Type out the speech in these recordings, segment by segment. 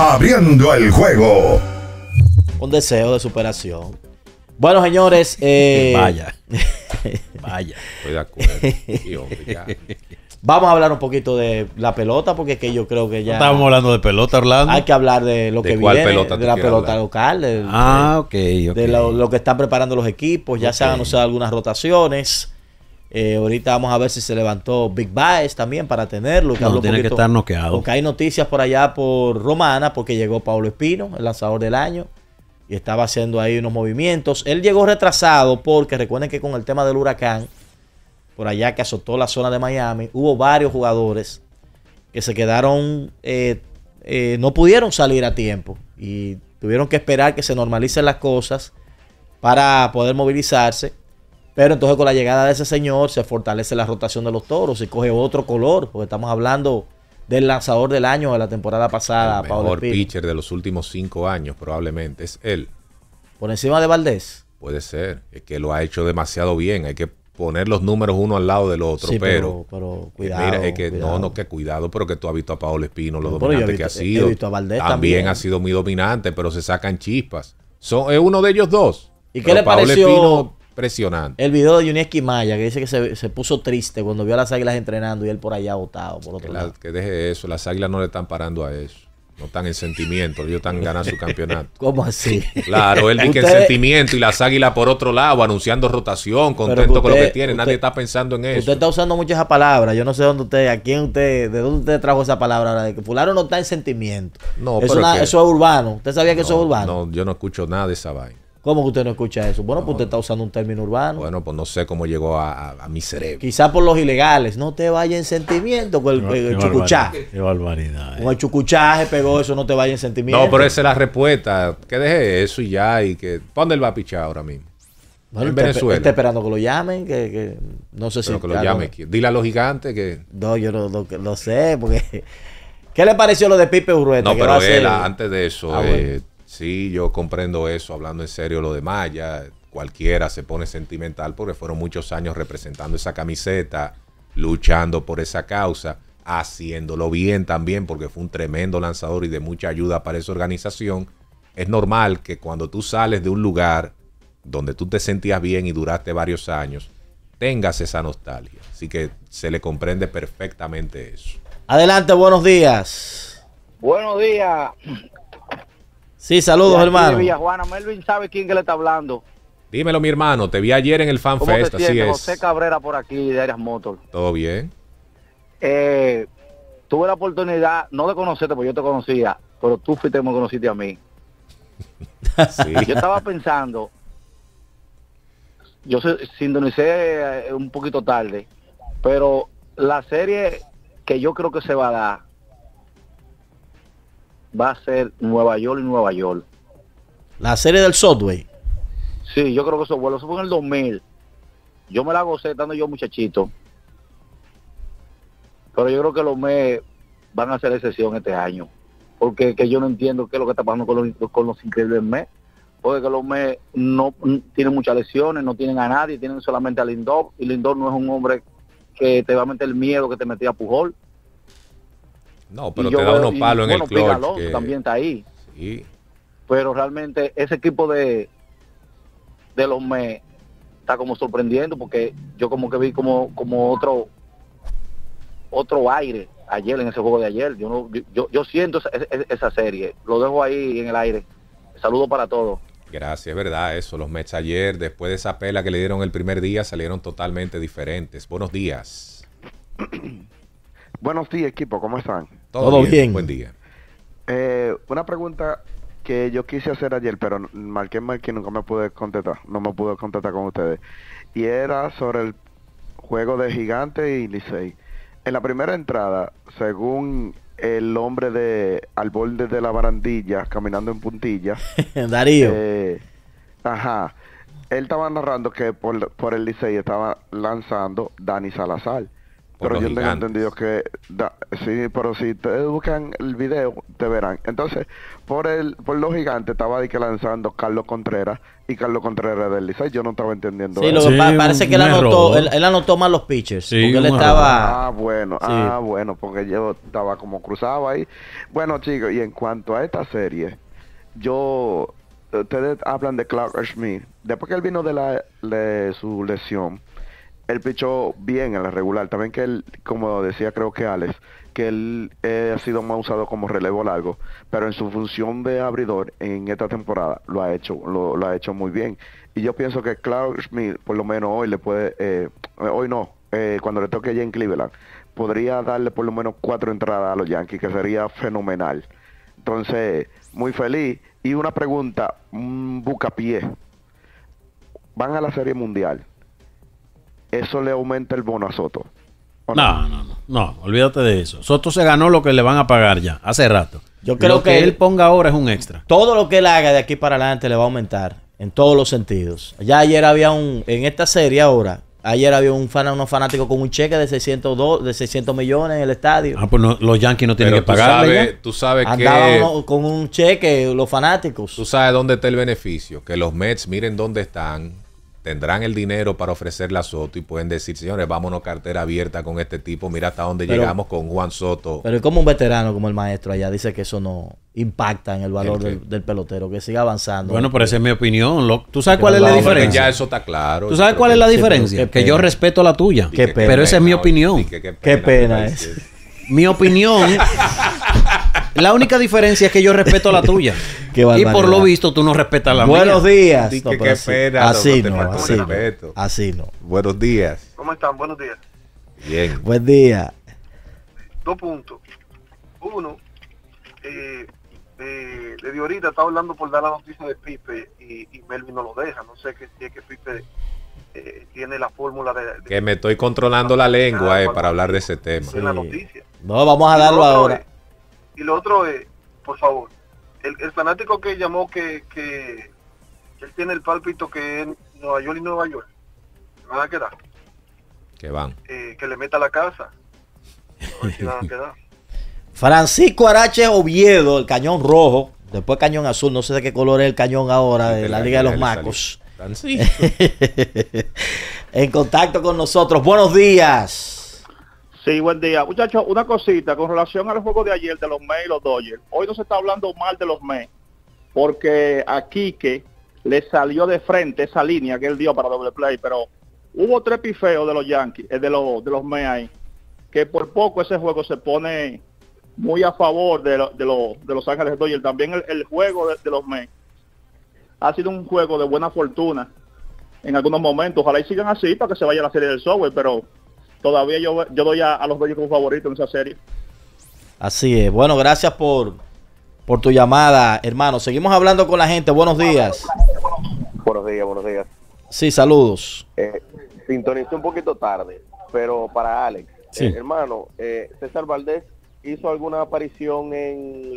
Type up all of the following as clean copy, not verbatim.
Abriendo el juego. Un deseo de superación. Bueno, señores. Vaya. Estoy de acuerdo. Sí, hombre, ya. Vamos a hablar un poquito de la pelota, porque es que yo creo que ya... Estábamos hablando de pelota, Orlando. Hay que hablar de lo que viene, pelota de la pelota local. Ok. De lo que están preparando los equipos. Ya se han anunciado algunas rotaciones. Ahorita vamos a ver si se levantó Big Baez también para tenerlo. No, tiene que estar noqueado. Porque hay noticias por allá por Romana, porque llegó Pablo Espino, el lanzador del año, y estaba haciendo ahí unos movimientos. Él llegó retrasado porque recuerden que con el tema del huracán, por allá que azotó la zona de Miami, hubo varios jugadores que se quedaron, no pudieron salir a tiempo y tuvieron que esperar que se normalicen las cosas para poder movilizarse. Pero entonces con la llegada de ese señor se fortalece la rotación de los Toros y coge otro color, porque estamos hablando del lanzador del año de la temporada pasada. El mejor pitcher de los últimos 5 años probablemente es él. Por encima de Valdés. Puede ser, es que lo ha hecho demasiado bien. Hay que poner los números uno al lado del otro, Sí, pero cuidado. mira, es que cuidado. que cuidado, pero que tú has visto a Pablo Espino, lo No, dominante que ha sido. He visto a Valdés también ha sido muy dominante, pero se sacan chispas. Es uno de ellos dos. ¿Y qué le Pablo pareció Espino, impresionante. el video de Yunieski Maya, que dice que se puso triste cuando vio a las Águilas entrenando y él por allá botado por otro lado? Que deje eso, las Águilas no le están parando a eso. No están en sentimiento, ellos están ganando su campeonato. ¿Cómo así? Claro, él dice que en sentimiento y las Águilas por otro lado, anunciando rotación, contento con lo que tiene. Nadie está pensando en eso. Usted está usando mucho esa palabra. Yo no sé de dónde usted trajo esa palabra ahora, de que fulano no está en sentimiento. No, eso es urbano. ¿Usted sabía que eso es urbano? No, yo no escucho nada de esa vaina. ¿Cómo que usted no escucha eso? Bueno, pues usted está usando un término urbano. Bueno, pues no sé cómo llegó a mi cerebro. Quizás por los ilegales. No te vayas en sentimiento con el chucuchá. Qué barbaridad. Con el chucuchaje pegó eso, no te vayas en sentimiento. No, pero esa es la respuesta. Que deje eso y ya. Y que ¿dónde él va a pichar ahora mismo? Bueno, en Venezuela. Está esperando que lo llamen, que no sé si... Pero que lo llame. Dile a los gigantes que... No, yo no sé, porque... ¿Qué le pareció lo de Pipe Urrueta? No, pero él, antes de eso... bueno. Sí, yo comprendo eso, hablando en serio lo de Maya. Cualquiera se pone sentimental porque fueron muchos años representando esa camiseta, luchando por esa causa, haciéndolo bien también porque fue un tremendo lanzador y de mucha ayuda para esa organización. Es normal que cuando tú sales de un lugar donde tú te sentías bien y duraste varios años, tengas esa nostalgia. Así que se le comprende perfectamente eso. Adelante, buenos días. Buenos días. Sí, saludos, hermano. Villajuana, Melvin sabe quién que le está hablando. Dímelo, mi hermano, te vi ayer en el Fan ¿Cómo Fest, te así sientes? es. José Cabrera por aquí, de Arias Motors. ¿Todo bien? Tuve la oportunidad, no de conocerte, porque yo te conocía, pero tú fuiste como conociste a mí. Sí. Yo estaba pensando, yo sintonicé un poquito tarde, pero la serie que yo creo que se va a dar va a ser Nueva York y Nueva York. La serie del Subway. Sí, yo creo que eso fue en el 2000. Yo me la gocé estando yo muchachito. Pero yo creo que los Mets van a hacer excepción este año. Porque que yo no entiendo qué es lo que está pasando con los increíbles Mets. Porque que los Mets no tienen muchas lesiones, no tienen a nadie, tienen solamente a Lindor. Y Lindor no es un hombre que te va a meter el miedo que te metía a Pujol. No, pero te da unos palos en el clutch. Alonso también está ahí. Sí. Pero realmente ese equipo de los Mets está como sorprendiendo porque yo como que vi como otro aire ayer en ese juego de ayer. Yo siento esa serie. Lo dejo ahí en el aire. Saludos para todos. Gracias, es verdad eso. Los Mets ayer, después de esa pela que le dieron el primer día, salieron totalmente diferentes. Buenos días. Buenos días, equipo, ¿cómo están? Todo bien. Buen día. Una pregunta que yo quise hacer ayer, pero marqué y nunca me pude contestar. No me pude contestar con ustedes. Y era sobre el juego de Gigante y Licey. En la primera entrada, según el hombre al borde de la barandilla, caminando en puntilla. Darío. Él estaba narrando que por el Licey estaba lanzando Dani Salazar. Pero los yo tengo Gigantes. entendido que sí, pero si ustedes buscan el video, te verán. Entonces, por los Gigantes estaba de que lanzando Carlos Contreras y Carlos Contreras del Licey. Yo no estaba entendiendo Sí, eso. lo que parece que él un anotó, error. él anotó mal los pitchers. Sí, porque él un estaba. Bueno, porque yo estaba como cruzado ahí. Bueno, chicos, y en cuanto a esta serie, ustedes hablan de Clark Schmidt. Después que él vino de su lesión, él pichó bien en la regular. También que él, como decía creo que Alex, que él ha sido más usado como relevo largo, pero en su función de abridor en esta temporada lo ha hecho muy bien. Y yo pienso que Clark Schmidt, por lo menos hoy le puede, hoy no, cuando le toque allá en Cleveland, podría darle por lo menos 4 entradas a los Yankees, que sería fenomenal. Entonces, muy feliz. Y una pregunta, un bucapié. Van a la Serie Mundial. ¿Eso le aumenta el bono a Soto? ¿O No, olvídate de eso. Soto se ganó lo que le van a pagar ya, hace rato. Yo creo lo que él ponga ahora es un extra. Todo lo que él haga de aquí para adelante le va a aumentar en todos los sentidos. Ya ayer había en esta serie ahora, ayer había unos fanáticos con un cheque de 600 millones en el estadio. Pues los Yankees no tienen Pero que pagarle tú sabes que Andaban con un cheque los fanáticos. tú sabes dónde está el beneficio. Que los Mets miren dónde están, tendrán el dinero para ofrecerle a Soto y pueden decir, señores, vámonos cartera abierta con este tipo. Mira hasta dónde llegamos con Juan Soto. Pero como un veterano como el maestro allá dice que eso no impacta en el valor ¿El qué? del pelotero, que siga avanzando. Bueno, pero esa es mi opinión. ¿Tú sabes Que cuál no es la va a- diferencia? Ya eso está claro. ¿Tú sabes cuál es la Sí, pero diferencia? qué Que yo pena. respeto la tuya. Qué pena. Pero esa es mi opinión. Qué pena es. Mi opinión. La única diferencia es que yo respeto la tuya. Qué Y barbaridad. por lo visto tú no respetas la Buenos mía. días. Di No, que pero qué así, pena, así te no, falta así no, respeto. así no. Buenos días. ¿Cómo están? Buenos días. Bien. Buen día. 2 puntos. Uno, desde ahorita estaba hablando por dar la noticia de Pipe y Melvin no lo deja. No sé si es que Pipe tiene la fórmula de Que me estoy controlando la lengua para hablar de ese tema. en la noticia. No, vamos a Y lo darlo otro ahora. y lo otro es, por favor, el fanático que llamó que él tiene el pálpito que es Nueva York y Nueva York, ¿me van a quedar? Que van. Que le meta a la casa. A ver si van a quedar. Francisco Arache Oviedo, el cañón rojo, después cañón azul, no sé de qué color es el cañón ahora de la Liga de los Macos. En contacto con nosotros. Buenos días. Sí, buen día. Muchachos, una cosita con relación al juego de ayer de los Mets y los Dodgers. Hoy no se está hablando mal de los Mets porque a Quique le salió de frente esa línea que él dio para doble play, pero hubo 3 pifeos de los Yankees, de los Mets ahí, que por poco ese juego se pone muy a favor de Los Ángeles Dodgers. También el juego de los Mets ha sido un juego de buena fortuna en algunos momentos. Ojalá y sigan así para que se vaya a la serie del software, pero todavía yo doy a los Dodgers como favorito en esa serie. Así es. Bueno, gracias por tu llamada, hermano. Seguimos hablando con la gente. Buenos días. Buenos días, buenos días. Sí, saludos. Sintonicé un poquito tarde, pero para Alex, Sí. hermano, César Valdés hizo alguna aparición en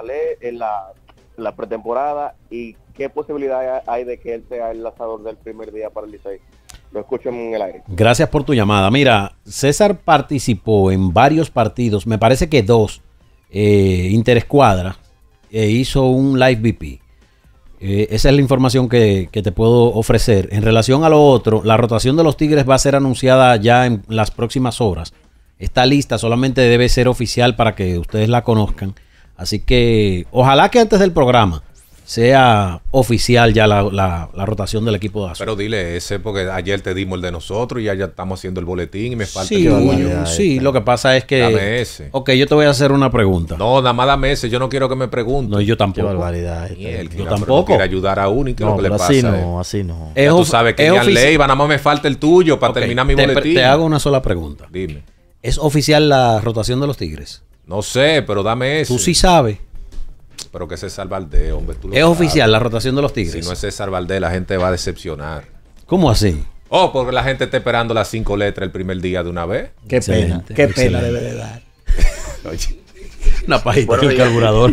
la pretemporada, y qué posibilidad hay de que él sea el lanzador del primer día para el Licey. Lo escucho en el aire. Gracias por tu llamada. Mira, César participó en varios partidos, me parece que 2, interescuadra, e hizo un live BP. Esa es la información que te puedo ofrecer. En relación a lo otro, la rotación de los Tigres va a ser anunciada ya en las próximas horas. Está lista, solamente debe ser oficial para que ustedes la conozcan. Así que ojalá que antes del programa sea oficial ya la rotación del equipo de Azul. Pero dile ese, porque ayer te dimos el de nosotros y ya estamos haciendo el boletín y me falta Sí, el tuyo. barbaridad. sí, lo que pasa es que... Dame ese. Ok, yo te voy a hacer una pregunta. No, nada más dame ese. Yo no quiero que me pregunten. No, yo Qué tampoco. barbaridad. Mierda, yo pero tampoco. no quiere ayudar a uno y qué es No, lo que le pero pasa. así a él. no, así no. Ya tú sabes que Ian Leiva, nada más me falta el tuyo para Ok, terminar mi boletín. te hago una sola pregunta. Dime. ¿Es oficial la rotación de los Tigres? No sé, pero dame ese. Tú sí sabes. Pero que es César Valdés, hombre. Tú lo ¿Es sabes. oficial la rotación de los Tigres? Si no es César Valdés, la gente va a decepcionar. ¿Cómo así? Oh, porque la gente está esperando las 5 letras el primer día de una vez. Qué pena. Excelente, Qué pena excelente. debe de dar. Oye, Una pajita Buenos en el días. carburador.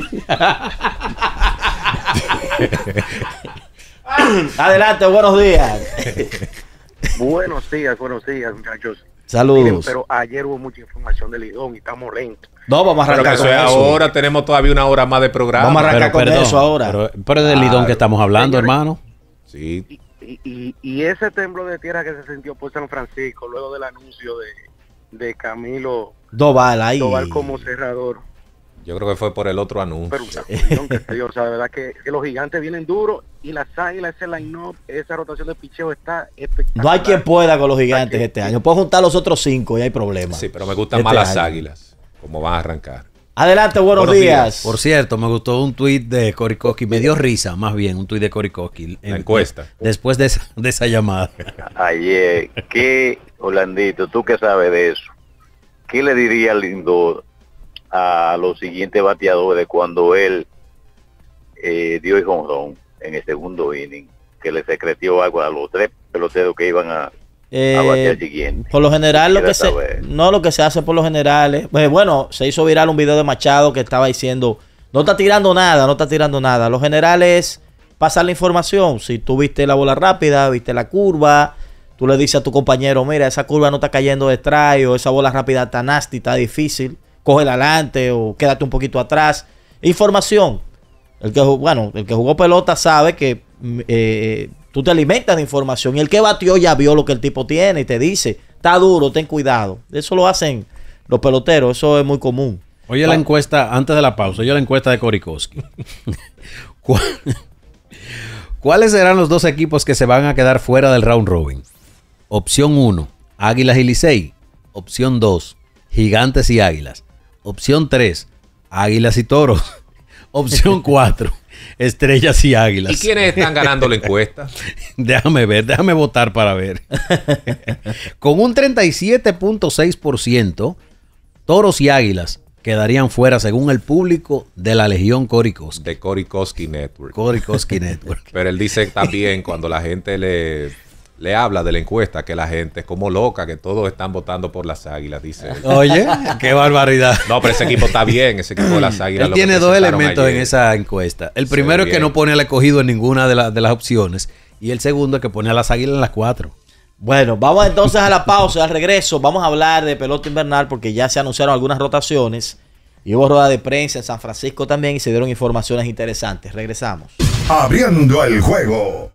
Adelante, buenos días. Buenos días, muchachos. Saludos. Miren, pero ayer hubo mucha información de Lidón y estamos lentos. No, vamos a Pero que arrancar eso con es eso. ahora, tenemos todavía una hora más de programa. Vamos a arrancar con eso ahora. Pero es del Lidón que estamos hablando, Señores, hermano. Sí. Y ese temblor de tierra que se sintió por San Francisco luego del anuncio de Camilo Doval ahí. Doval como cerrador. Yo creo que fue por el otro anuncio. Pero una cuestión que se dio, o sea, de verdad que los gigantes vienen duros y las águilas, ese line-up, esa rotación de picheo está espectacular. No hay quien pueda con los gigantes este año. Puedo juntar los otros 5 y hay problemas. Sí, pero me gustan Este más las año. águilas, como van a arrancar. Adelante, buenos días. Por cierto, me gustó un tuit de Korikoski. Me dio risa, más bien, un tuit de Korikoski. La encuesta. Después de esa llamada. Ayer, ¿qué, Orlandito, tú que sabes de eso? ¿Qué le diría Lindor a los siguientes bateadores cuando él dio el jonrón en el segundo inning? Que le secretió algo a los 3 peloteros que iban a batear siguiente. Por lo general, lo que se hace por lo general es, bueno, se hizo viral un video de Machado que estaba diciendo, no está tirando nada. Lo general es pasar la información. Si tú viste la bola rápida, viste la curva, tú le dices a tu compañero, mira, esa curva no está cayendo de strike, o esa bola rápida está nasty, está difícil, cógela adelante o quédate un poquito atrás. Información. El que jugó pelota sabe que tú te alimentas de información y el que batió ya vio lo que el tipo tiene y te dice, está duro, ten cuidado. Eso lo hacen los peloteros, eso es muy común. Oye, la encuesta, antes de la pausa, la encuesta de Korikoski. ¿Cuáles serán los 2 equipos que se van a quedar fuera del round robin? Opción 1, Águilas y Licey. Opción 2, Gigantes y Águilas. Opción 3, Águilas y Toros. Opción 4, Estrellas y Águilas. ¿Y quiénes están ganando la encuesta? déjame votar para ver. Con un 37.6%, Toros y Águilas quedarían fuera según el público de la Legión Korikoski. De Korikoski Network. Korikoski Network. Pero él dice también cuando la gente le habla de la encuesta que la gente es como loca, que todos están votando por las águilas, dice él. Oye, qué barbaridad. No, pero ese equipo está bien, ese equipo de las águilas. Él tiene 2 elementos en esa encuesta. El primero es que no pone al escogido en ninguna de las opciones. Y el segundo es que pone a las águilas en las 4. Bueno, vamos entonces a la pausa. Al regreso vamos a hablar de pelota invernal porque ya se anunciaron algunas rotaciones y hubo rueda de prensa en San Francisco también y se dieron informaciones interesantes. Regresamos. Abriendo el juego.